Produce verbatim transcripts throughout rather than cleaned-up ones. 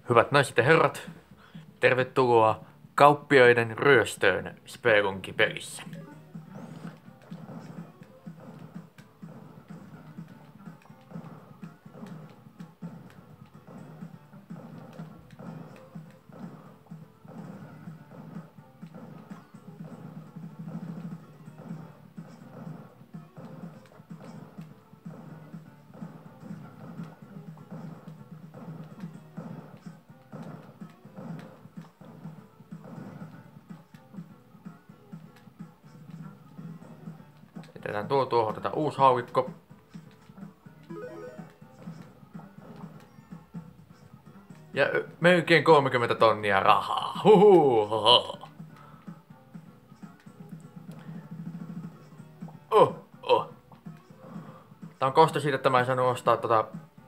Hyvät naiset ja herrat, tervetuloa kauppiaiden ryöstöön Spelunkipelissä. Jätetään tuo tuohon tätä uusi haulikko. Ja melkein kolmekymmentä tonnia rahaa. Huhu, hoho. Oh, oh. Tää on kosto siitä, että mä en saanut ostaa tota...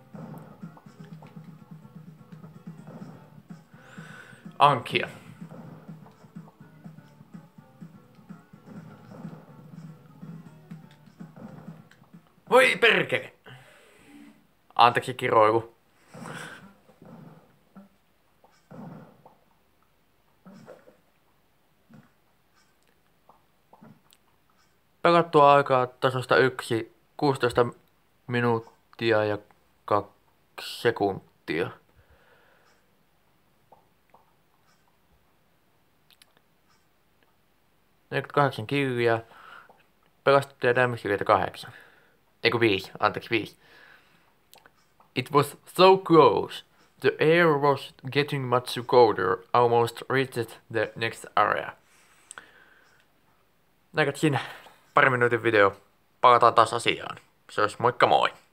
Ankia. Voi perkele! Anteeksi kiroilu. Pelattua aikaa tasosta yksi, kuusitoista minuuttia ja kaksi sekuntia. neljäkymmentäkahdeksan killiä. Pelastettuja damage-killiä kahdeksan. Eiku viisi, anteeksi viisi. It was so close. The air was getting much colder. Almost reached the next area. Näkät siinä pari minuutin video. Palataan taas asiaan. Se olisi moikka moi.